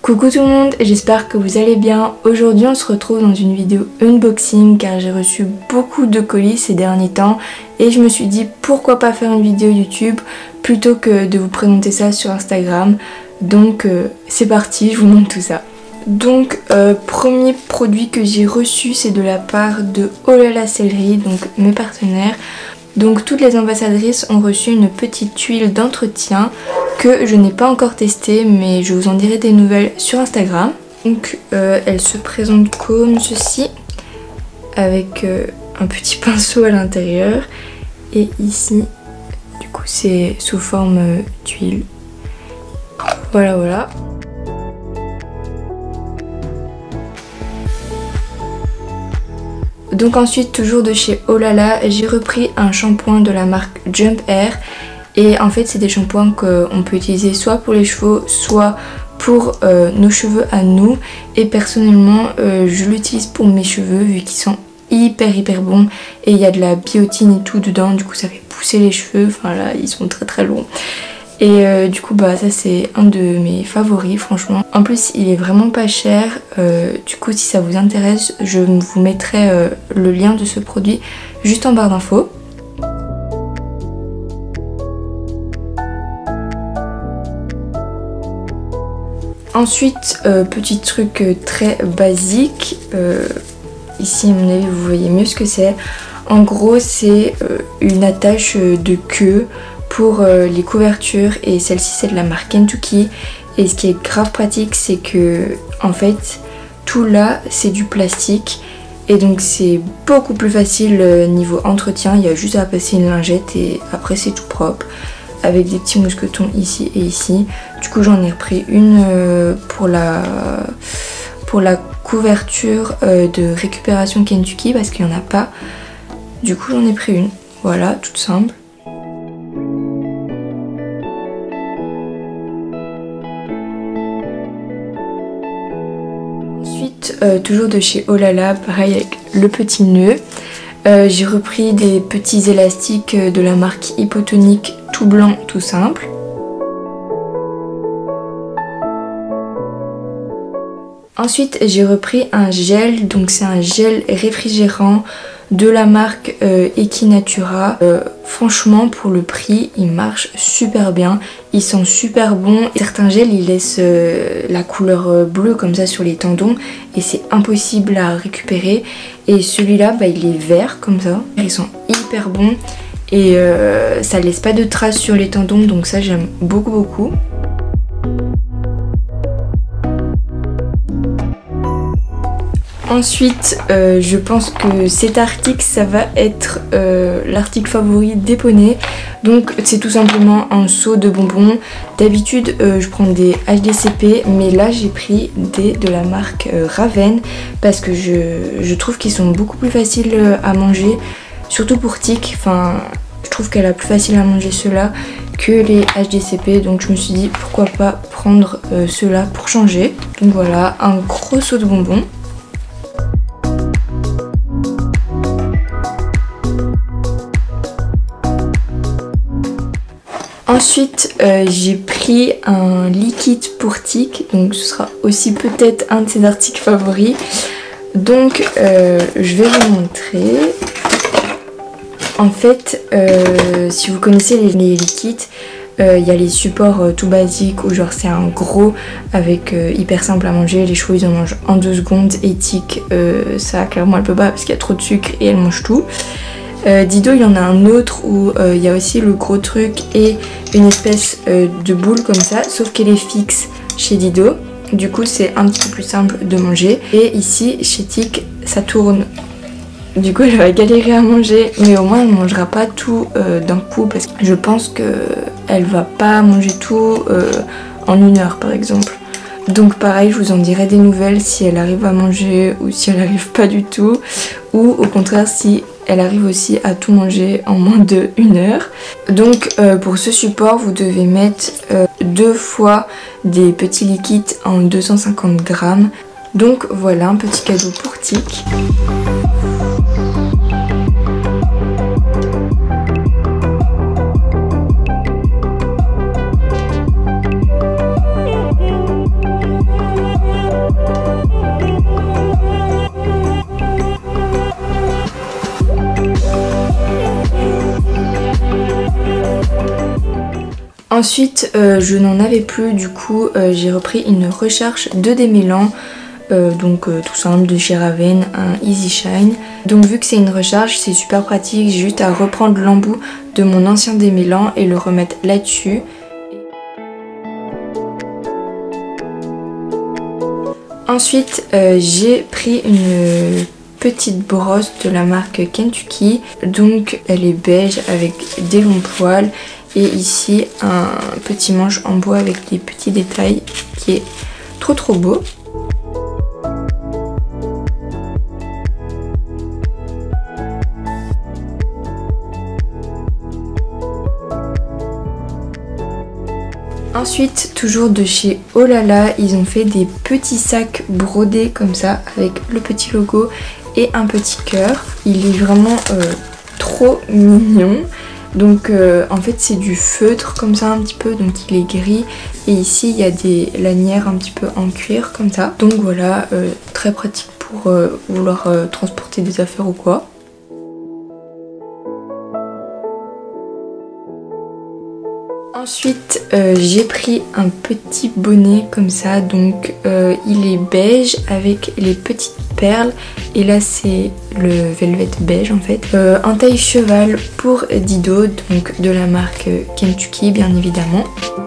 Coucou tout le monde, j'espère que vous allez bien. Aujourd'hui on se retrouve dans une vidéo unboxing car j'ai reçu beaucoup de colis ces derniers temps et je me suis dit pourquoi pas faire une vidéo YouTube plutôt que de vous présenter ça sur Instagram. Donc c'est parti, je vous montre tout ça. Donc premier produit que j'ai reçu, c'est de la part de Olala Céleri, donc mes partenaires. Donc toutes les ambassadrices ont reçu une petite huile d'entretien que je n'ai pas encore testée, mais je vous en dirai des nouvelles sur Instagram. Donc elle se présente comme ceci, avec un petit pinceau à l'intérieur. Et ici, du coup c'est sous forme d'huile. Voilà, voilà. Donc ensuite, toujours de chez Olala, j'ai repris un shampoing de la marque Jump Air. Et en fait, c'est des shampoings qu'on peut utiliser soit pour les cheveux, soit pour nos cheveux à nous. Et personnellement, je l'utilise pour mes cheveux vu qu'ils sont hyper bons. Et il y a de la biotine et tout dedans, du coup ça fait pousser les cheveux. Enfin là, ils sont très longs. Et du coup bah ça c'est un de mes favoris franchement. En plus il est vraiment pas cher, du coup si ça vous intéresse je vous mettrai le lien de ce produit juste en barre d'infos. Ensuite petit truc très basique, ici à mon avis vous voyez mieux ce que c'est. En gros c'est une attache de queue pour les couvertures et celle-ci c'est de la marque Kentucky. Et ce qui est grave pratique c'est que en fait tout là c'est du plastique et donc c'est beaucoup plus facile niveau entretien. Il y a juste à passer une lingette et après c'est tout propre avec des petits mousquetons ici et ici. Du coup j'en ai repris une pour la couverture de récupération Kentucky parce qu'il n'y en a pas. Du coup j'en ai pris une, voilà, toute simple. Toujours de chez Olala, pareil avec le petit nœud. J'ai repris des petits élastiques de la marque Hypotonique, tout blanc, tout simple. Ensuite j'ai repris un gel, donc c'est un gel réfrigérant de la marque Equinatura. Franchement pour le prix il marche super bien, ils sont super bons. Certains gels ils laissent la couleur bleue comme ça sur les tendons et c'est impossible à récupérer. Et celui-là bah, il est vert comme ça, ils sont hyper bons et ça laisse pas de traces sur les tendons, donc ça j'aime beaucoup. Ensuite, je pense que cet article, ça va être l'article favori des poneys. Donc c'est tout simplement un seau de bonbons. D'habitude, je prends des HDCP, mais là j'ai pris des de la marque Raven parce que je trouve qu'ils sont beaucoup plus faciles à manger, surtout pour Tic. Enfin, je trouve qu'elle a plus facile à manger ceux-là que les HDCP, donc je me suis dit pourquoi pas prendre ceux-là pour changer. Donc voilà, un gros seau de bonbons. Ensuite j'ai pris un liquide pour Tic, donc ce sera aussi peut-être un de ses articles favoris. Donc je vais vous montrer. En fait si vous connaissez les liquides, il y a les supports tout basiques où genre c'est un gros avec hyper simple à manger, les chevaux ils en mangent en 2 secondes. Et Tic ça clairement elle peut pas parce qu'il y a trop de sucre et elle mange tout. Dido il y en a un autre où il y a aussi le gros truc et une espèce de boule comme ça, sauf qu'elle est fixe chez Dido, du coup c'est un petit peu plus simple de manger. Et ici chez Tic ça tourne, du coup elle va galérer à manger, mais au moins elle mangera pas tout d'un coup parce que je pense qu'elle va pas manger tout en 1 heure par exemple. Donc pareil, je vous en dirai des nouvelles si elle arrive à manger ou si elle arrive pas du tout, ou au contraire si elle arrive aussi à tout manger en moins de 1 heure. Donc pour ce support vous devez mettre 2 fois des petits liquides en 250 grammes. Donc voilà un petit cadeau pour Tic. Ensuite je n'en avais plus, du coup j'ai repris une recherche de démêlant. Tout simple, de chez Raven, un Easy Shine. Donc vu que c'est une recharge, c'est super pratique, j'ai juste à reprendre l'embout de mon ancien démêlant et le remettre là-dessus. Ensuite j'ai pris une petite brosse de la marque Kentucky. Donc elle est beige avec des longs poils et ici un petit manche en bois avec des petits détails qui est trop beau. Ensuite, toujours de chez Olala, ils ont fait des petits sacs brodés comme ça avec le petit logo et un petit cœur. Il est vraiment trop mignon. Donc en fait c'est du feutre comme ça un petit peu, donc il est gris. Et ici il y a des lanières un petit peu en cuir comme ça. Donc voilà, très pratique pour vouloir transporter des affaires ou quoi. Ensuite j'ai pris un petit bonnet comme ça, donc il est beige avec les petites perles et là c'est le velvet beige en fait. En taille cheval pour Dido, donc de la marque Kentucky bien évidemment.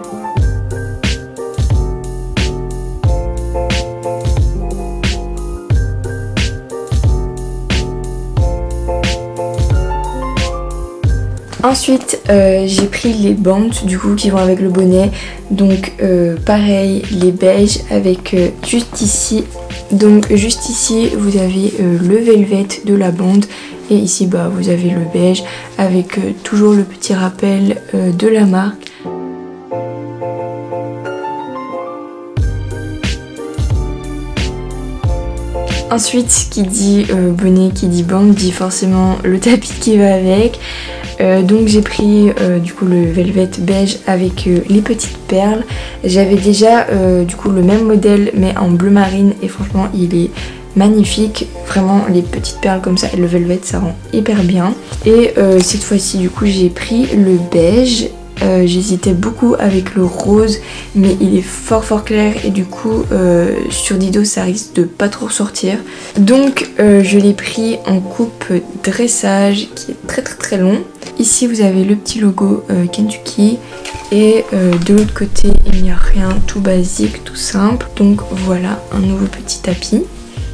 Ensuite j'ai pris les bandes du coup qui vont avec le bonnet, donc pareil les beiges avec juste ici, donc juste ici vous avez le velvet de la bande et ici bah vous avez le beige avec toujours le petit rappel de la marque. Ensuite qui dit bonnet, qui dit bande dit forcément le tapis qui va avec. Donc j'ai pris du coup le velvet beige avec les petites perles. J'avais déjà du coup le même modèle mais en bleu marine et franchement il est magnifique. Vraiment les petites perles comme ça et le velvet ça rend hyper bien. Et cette fois-ci du coup j'ai pris le beige. J'hésitais beaucoup avec le rose mais il est fort clair et du coup sur Dido ça risque de pas trop ressortir. Donc je l'ai pris en coupe dressage qui est très long. Ici vous avez le petit logo Kentucky et de l'autre côté il n'y a rien, tout basique, tout simple. Donc voilà un nouveau petit tapis.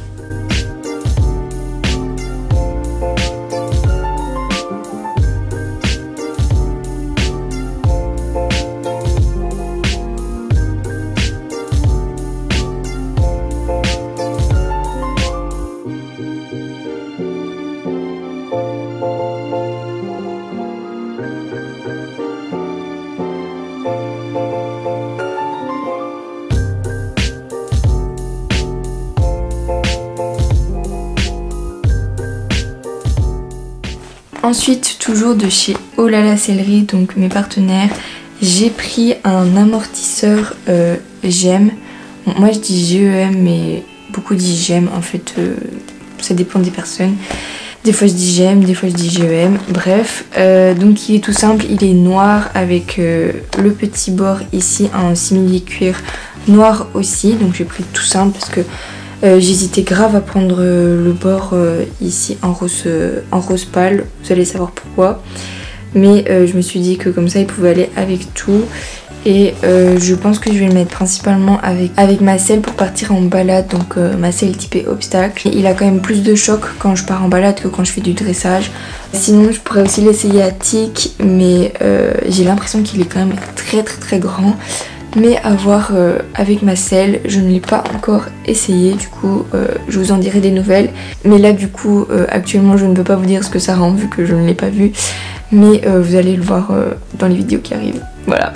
Ensuite, toujours de chez Olala Sellerie, donc mes partenaires, j'ai pris un amortisseur GEM. Bon, moi je dis GEM mais beaucoup disent GEM en fait, ça dépend des personnes. Des fois je dis GEM, des fois je dis GEM, bref. Donc il est tout simple, il est noir avec le petit bord ici en simili cuir noir aussi. Donc j'ai pris tout simple parce que j'hésitais grave à prendre le bord ici en rose pâle, vous allez savoir pourquoi. Mais je me suis dit que comme ça il pouvait aller avec tout. Et je pense que je vais le mettre principalement avec ma selle pour partir en balade. Donc ma selle typée obstacle. Il a quand même plus de choc quand je pars en balade que quand je fais du dressage. Sinon je pourrais aussi l'essayer à tic, mais j'ai l'impression qu'il est quand même très grand. Mais à voir avec ma selle, je ne l'ai pas encore essayé, du coup je vous en dirai des nouvelles. Mais là du coup actuellement je ne peux pas vous dire ce que ça rend vu que je ne l'ai pas vu. Mais vous allez le voir dans les vidéos qui arrivent, voilà.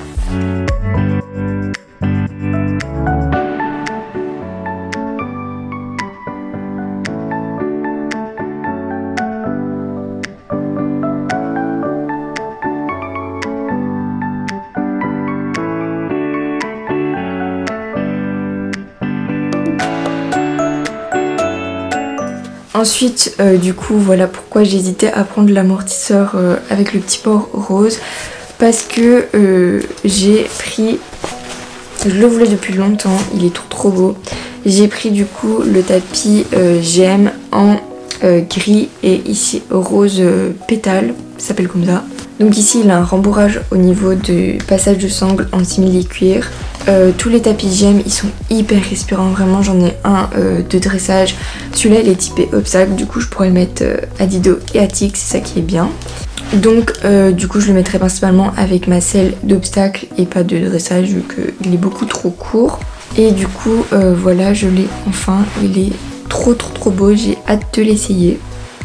Ensuite, du coup, voilà pourquoi j'hésitais à prendre l'amortisseur avec le petit bord rose. parce que j'ai pris, je le voulais depuis longtemps, il est trop beau. J'ai pris du coup le tapis GM en gris et ici rose pétale, ça s'appelle comme ça. Donc ici il a un rembourrage au niveau du passage de sangle en simili-cuir. Tous les tapis GM ils sont hyper respirants, vraiment j'en ai un de dressage. Celui-là il est typé obstacle, du coup je pourrais le mettre à Dido et à Tic, c'est ça qui est bien. Donc du coup je le mettrai principalement avec ma selle d'obstacle et pas de dressage vu qu'il est beaucoup trop court. Et du coup voilà, je l'ai enfin, il est trop beau, j'ai hâte de l'essayer.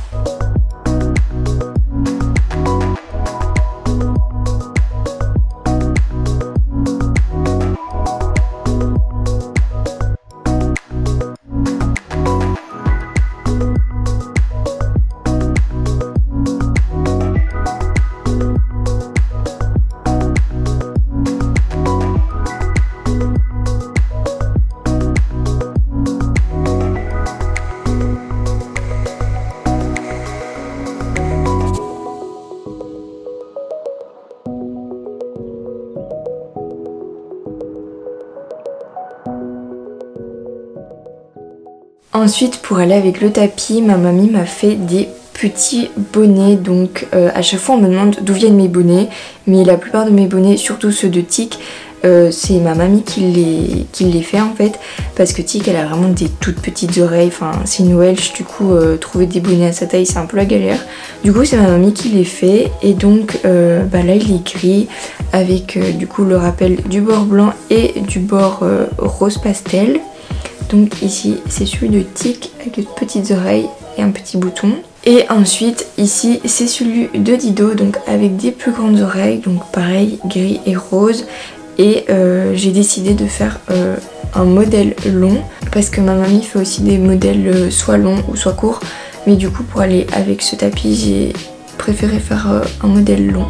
Ensuite pour aller avec le tapis, ma mamie m'a fait des petits bonnets. Donc à chaque fois on me demande d'où viennent mes bonnets, mais la plupart de mes bonnets, surtout ceux de Tic, c'est ma mamie qui les fait en fait, parce que Tic elle a vraiment des toutes petites oreilles, enfin c'est une Welsh, du coup trouver des bonnets à sa taille c'est un peu la galère. Du coup c'est ma mamie qui les fait et donc bah là il est gris avec du coup le rappel du bord blanc et du bord rose pastel. Donc ici c'est celui de Tic avec de petites oreilles et un petit bouton. Et ensuite ici c'est celui de Dido, donc avec des plus grandes oreilles, donc pareil gris et rose. Et j'ai décidé de faire un modèle long parce que ma mamie fait aussi des modèles soit longs ou soit courts. Mais du coup pour aller avec ce tapis j'ai préféré faire un modèle long.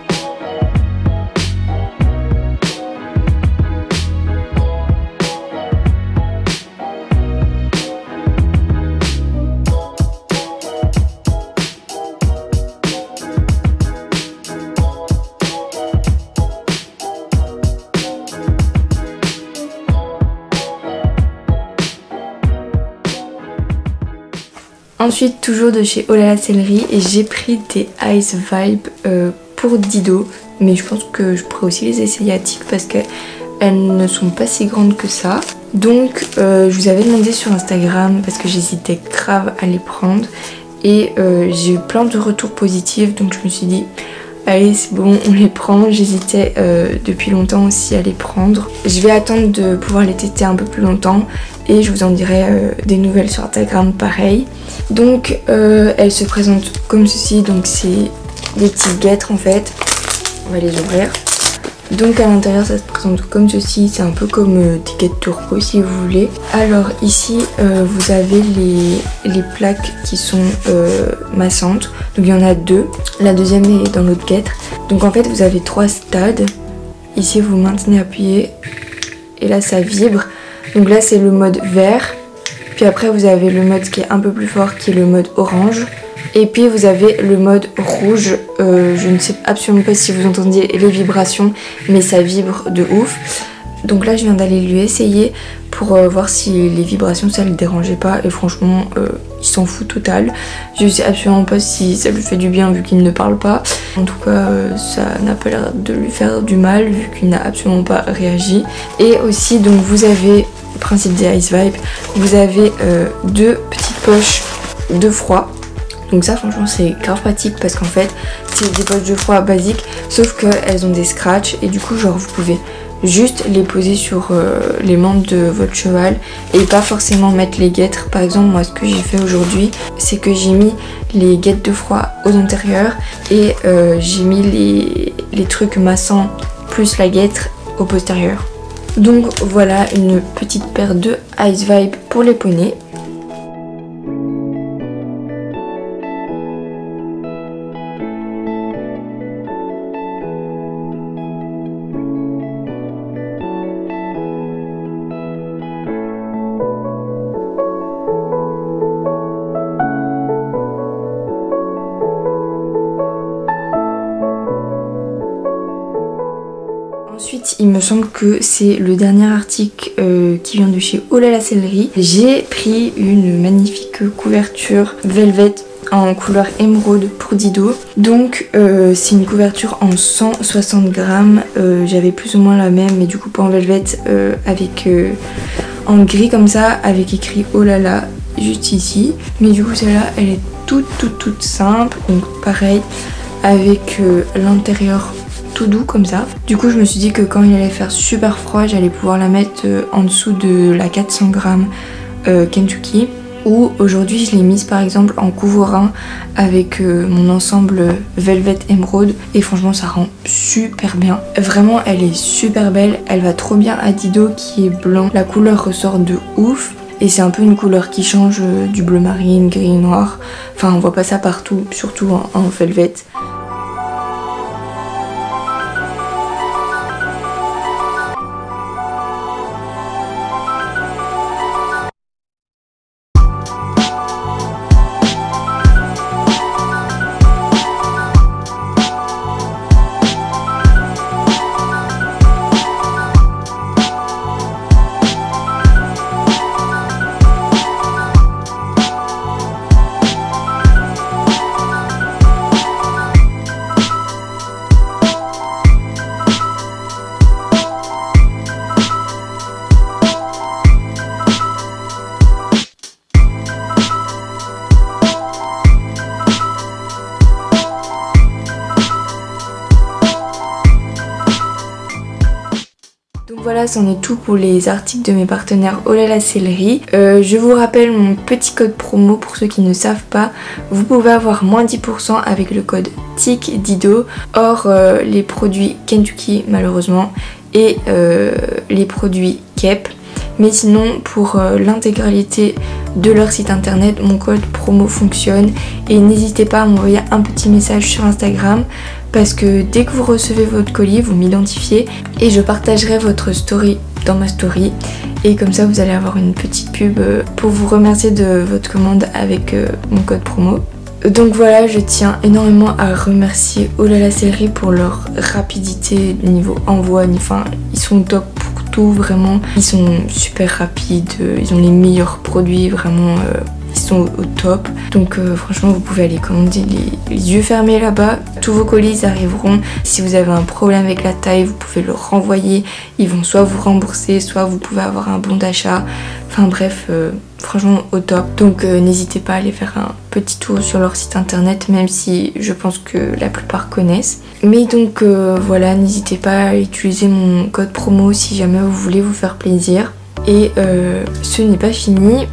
Ensuite toujours de chez Olala Sellerie et j'ai pris des Ice Vibe pour Dido, mais je pense que je pourrais aussi les essayer à Tic parce qu'elles ne sont pas si grandes que ça. Donc je vous avais demandé sur Instagram parce que j'hésitais grave à les prendre et j'ai eu plein de retours positifs, donc je me suis dit allez c'est bon on les prend. J'hésitais depuis longtemps aussi à les prendre. Je vais attendre de pouvoir les tester un peu plus longtemps et je vous en dirai des nouvelles sur Instagram pareil. Donc elles se présentent comme ceci, donc c'est des petites guêtres en fait, on va les ouvrir. Donc à l'intérieur ça se présente comme ceci, c'est un peu comme des guêtres turco si vous voulez. Alors ici vous avez les plaques qui sont massantes, donc il y en a deux, la deuxième est dans l'autre guêtre. Donc en fait vous avez trois stades, ici vous maintenez appuyé et là ça vibre. Donc là c'est le mode vert, puis après vous avez le mode qui est un peu plus fort qui est le mode orange. Et puis vous avez le mode rouge, je ne sais absolument pas si vous entendiez les vibrations, mais ça vibre de ouf. Donc là je viens d'aller lui essayer pour voir si les vibrations ça le dérangeait pas et franchement il s'en fout total. Je sais absolument pas si ça lui fait du bien vu qu'il ne parle pas. En tout cas ça n'a pas l'air de lui faire du mal vu qu'il n'a absolument pas réagi. Et aussi donc vous avez, principe des Ice Vibe, vous avez deux petites poches de froid. Donc ça franchement c'est grave pratique parce qu'en fait c'est des poches de froid basiques sauf qu'elles ont des scratchs et du coup genre vous pouvez juste les poser sur les membres de votre cheval et pas forcément mettre les guêtres. Par exemple moi ce que j'ai fait aujourd'hui c'est que j'ai mis les guêtres de froid aux antérieurs et j'ai mis les trucs massants plus la guêtre au postérieur. Donc voilà une petite paire de Ice Vibe pour les poneys. Ensuite, il me semble que c'est le dernier article qui vient de chez Oh là la Sellerie. J'ai pris une magnifique couverture velvet en couleur émeraude pour Dido. Donc c'est une couverture en 160 grammes. J'avais plus ou moins la même, mais du coup pas en velvet, avec en gris comme ça, avec écrit Oh là là juste ici. Mais du coup celle-là, elle est toute simple. Donc pareil, avec l'intérieur tout doux comme ça. Du coup je me suis dit que quand il allait faire super froid, j'allais pouvoir la mettre en dessous de la 400 grammes Kentucky. Ou aujourd'hui je l'ai mise par exemple en couverin avec mon ensemble Velvet Emerald et franchement ça rend super bien. Vraiment elle est super belle, elle va trop bien à Dido qui est blanc. La couleur ressort de ouf et c'est un peu une couleur qui change du bleu marine, gris, noir. Enfin on voit pas ça partout, surtout en velvet. Donc voilà, c'en est tout pour les articles de mes partenaires Oh là la Sellerie. Je vous rappelle mon petit code promo pour ceux qui ne savent pas. Vous pouvez avoir moins 10% avec le code TICDIDO, hors les produits Kentucky malheureusement et les produits KEP. Mais sinon pour l'intégralité de leur site internet, mon code promo fonctionne et n'hésitez pas à m'envoyer un petit message sur Instagram parce que dès que vous recevez votre colis, vous m'identifiez et je partagerai votre story dans ma story et comme ça vous allez avoir une petite pub pour vous remercier de votre commande avec mon code promo. Donc voilà, je tiens énormément à remercier Oh là la Sellerie pour leur rapidité niveau envoi, enfin ils sont top pour tout vraiment, ils sont super rapides, ils ont les meilleurs produits vraiment, ils sont au top. Donc franchement vous pouvez aller commander les yeux fermés là-bas, tous vos colis arriveront. Si vous avez un problème avec la taille, vous pouvez le renvoyer, ils vont soit vous rembourser, soit vous pouvez avoir un bon d'achat. Enfin bref, franchement au top. Donc n'hésitez pas à aller faire un petit tour sur leur site internet, même si je pense que la plupart connaissent. Mais donc voilà, n'hésitez pas à utiliser mon code promo si jamais vous voulez vous faire plaisir. Et ce n'est pas fini,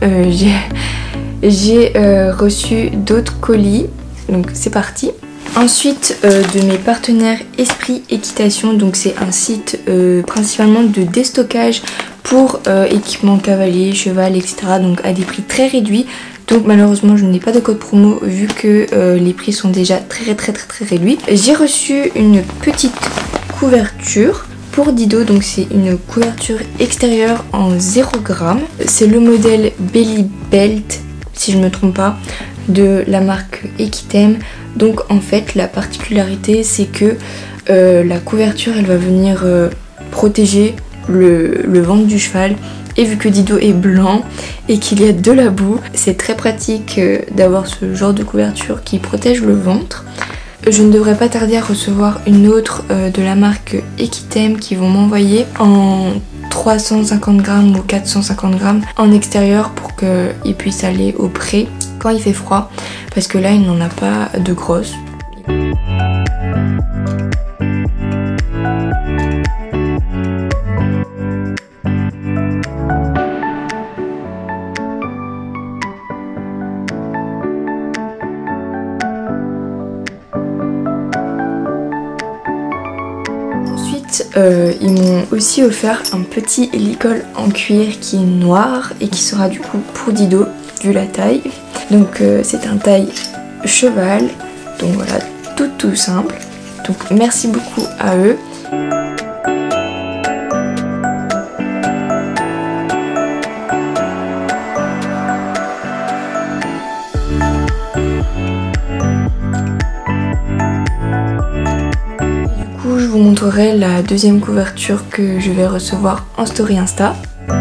j'ai reçu d'autres colis, donc c'est parti. Ensuite de mes partenaires Esprit Équitation, donc c'est un site principalement de déstockage pour équipement cavalier, cheval, etc. Donc à des prix très réduits. Donc malheureusement je n'ai pas de code promo vu que les prix sont déjà très réduits. J'ai reçu une petite couverture pour Dido, donc c'est une couverture extérieure en 0 g. C'est le modèle Belly Belt, si je ne me trompe pas, de la marque Equitem. Donc en fait la particularité c'est que la couverture elle va venir protéger le ventre du cheval. Et vu que Dido est blanc et qu'il y a de la boue, c'est très pratique d'avoir ce genre de couverture qui protège le ventre. Je ne devrais pas tarder à recevoir une autre de la marque Equitem qui vont m'envoyer en 350 grammes ou 450 grammes en extérieur pour qu'il puisse aller au pré quand il fait froid, parce que là il n'en a pas de grosses. Ils m'ont aussi offert un petit licol en cuir qui est noir et qui sera du coup pour Dido vu la taille. Donc c'est un taille cheval, donc voilà, tout simple. Donc merci beaucoup à eux. vous montrerai la deuxième couverture que je vais recevoir en story Insta.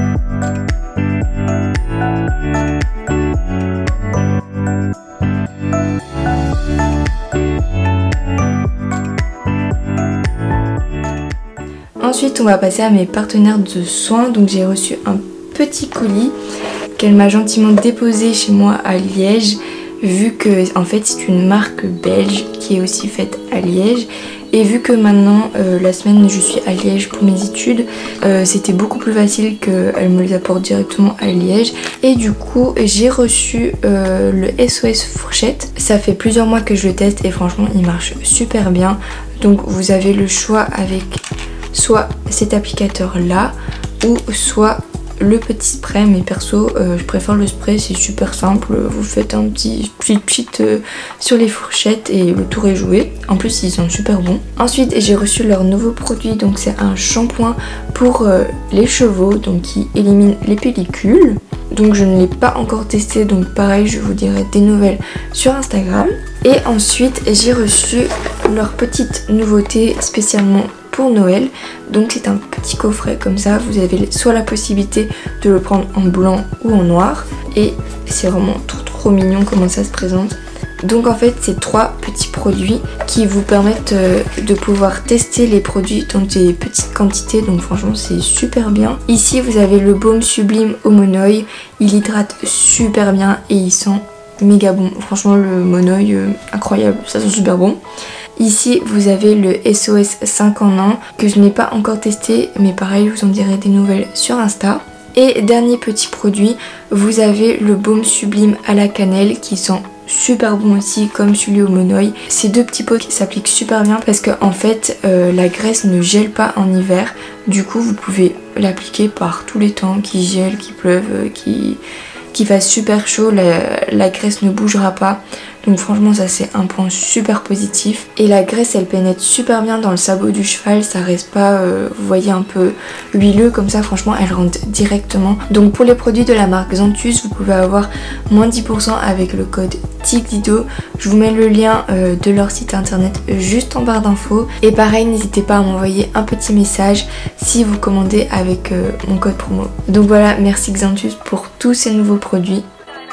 Ensuite, on va passer à mes partenaires de soins. Donc j'ai reçu un petit colis qu'elle m'a gentiment déposé chez moi à Liège, vu que en fait c'est une marque belge qui est aussi faite à Liège. Et vu que maintenant la semaine je suis à Liège pour mes études, c'était beaucoup plus facile qu'elle me les apporte directement à Liège. Et du coup j'ai reçu le SOS fourchette. Ça fait plusieurs mois que je le teste et franchement il marche super bien. Donc vous avez le choix avec soit cet applicateur là ou soit le petit spray, mais perso je préfère le spray, c'est super simple, vous faites un petit pchit sur les fourchettes et le tour est joué. En plus ils sont super bons. Ensuite j'ai reçu leur nouveau produit, donc c'est un shampoing pour les chevaux, donc qui élimine les pellicules. Donc je ne l'ai pas encore testé, donc pareil je vous dirai des nouvelles sur Instagram. Et ensuite j'ai reçu leur petite nouveauté spécialement pour Noël. Donc c'est un petit coffret comme ça, vous avez soit la possibilité de le prendre en blanc ou en noir, et c'est vraiment trop mignon comment ça se présente. Donc en fait c'est 3 petits produits qui vous permettent de pouvoir tester les produits dans des petites quantités, donc franchement c'est super bien. Ici vous avez le baume sublime au monoï, il hydrate super bien et il sent méga bon. Franchement le monoï incroyable, ça sent super bon. Ici vous avez le SOS 5 en 1 que je n'ai pas encore testé, mais pareil je vous en dirai des nouvelles sur Insta. Et dernier petit produit, vous avez le baume sublime à la cannelle qui sent super bon aussi comme celui au monoï. Ces 2 petits pots qui s'appliquent super bien parce que en fait la graisse ne gèle pas en hiver. Du coup vous pouvez l'appliquer par tous les temps, qu'il gèle, qu'il pleuve, qu'il fasse super chaud, la graisse ne bougera pas. Donc franchement ça c'est un point super positif. Et la graisse elle pénètre super bien dans le sabot du cheval, ça reste pas vous voyez un peu huileux comme ça, franchement elle rentre directement. Donc pour les produits de la marque Xanthus vous pouvez avoir moins 10% avec le code TICDIDO. Je vous mets le lien de leur site internet juste en barre d'infos. Et pareil n'hésitez pas à m'envoyer un petit message si vous commandez avec mon code promo. Donc voilà, merci Xanthus pour tous ces nouveaux produits.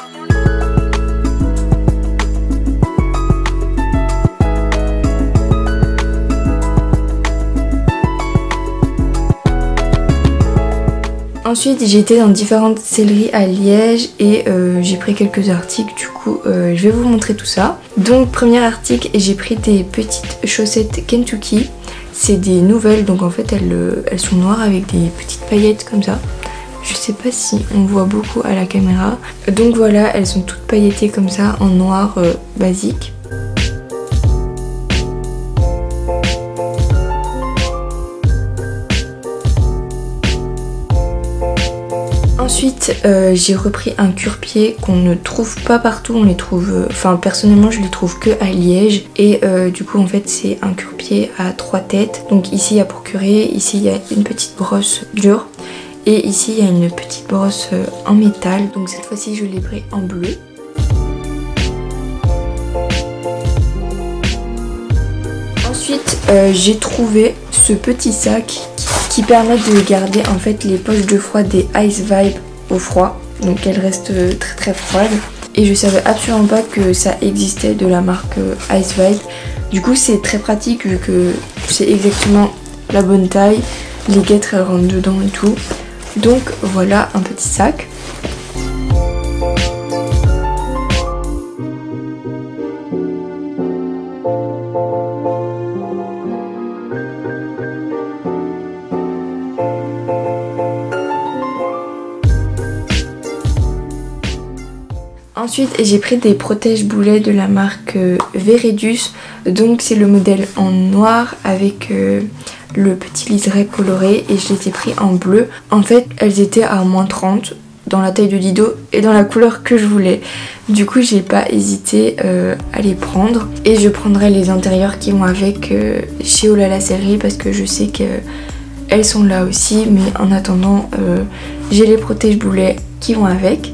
Ensuite j'ai été dans différentes selleries à Liège et j'ai pris quelques articles, du coup je vais vous montrer tout ça. Donc premier article, j'ai pris des petites chaussettes Kentucky. C'est des nouvelles, donc en fait elles sont noires avec des petites paillettes comme ça. Je sais pas si on voit beaucoup à la caméra. Donc voilà, elles sont toutes paillettées comme ça en noir basique. Ensuite j'ai repris un cure-pied qu'on ne trouve pas partout, on les trouve, enfin personnellement je les trouve que à Liège. Et du coup en fait c'est un cure-pied à 3 têtes. Donc ici il y a pour curer, ici il y a une petite brosse dure et ici il y a une petite brosse en métal. Donc cette fois-ci je l'ai pris en bleu. Ensuite j'ai trouvé ce petit sac qui permet de garder en fait les poches de froid des Ice Vibe au froid, donc elles restent très froides. Et je savais absolument pas que ça existait de la marque Ice Vibe. Du coup c'est très pratique vu que c'est exactement la bonne taille, les guêtres elles rentrent dedans et tout. Donc voilà un petit sac. Ensuite j'ai pris des protège-boulets de la marque Veredus. Donc c'est le modèle en noir avec le petit liseré coloré et je les ai pris en bleu. En fait elles étaient à moins 30 dans la taille de Dido et dans la couleur que je voulais. Du coup j'ai pas hésité à les prendre. Et je prendrai les intérieurs qui vont avec chez Olala Sellerie parce que je sais qu'elles sont là aussi. Mais en attendant j'ai les protège-boulets qui vont avec.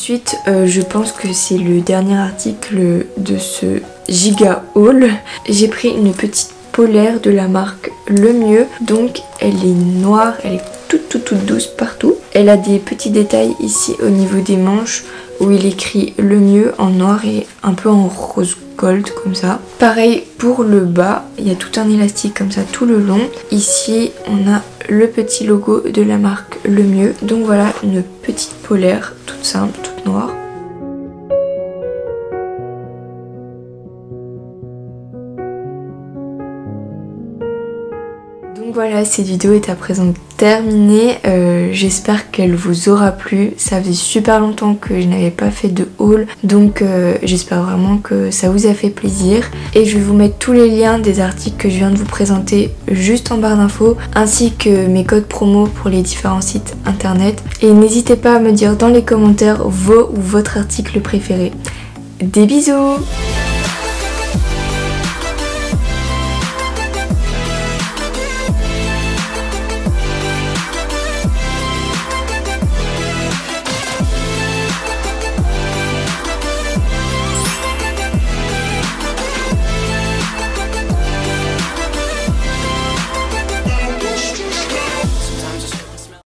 Ensuite, je pense que c'est le dernier article de ce giga haul. J'ai pris une petite polaire de la marque Le Mieux. Donc elle est noire, elle est toute douce partout. Elle a des petits détails ici au niveau des manches où il écrit Le Mieux en noir et un peu en rose gold comme ça. Pareil pour le bas, il y a tout un élastique comme ça tout le long. Ici on a le petit logo de la marque Le Mieux. Donc voilà, une petite polaire toute simple, toute noire. Donc voilà, cette vidéo est à présent terminée. J'espère qu'elle vous aura plu. Ça faisait super longtemps que je n'avais pas fait de haul, donc j'espère vraiment que ça vous a fait plaisir. Et je vais vous mettre tous les liens des articles que je viens de vous présenter juste en barre d'infos, ainsi que mes codes promo pour les différents sites internet. Et n'hésitez pas à me dire dans les commentaires vos ou votre article préféré. Des bisous!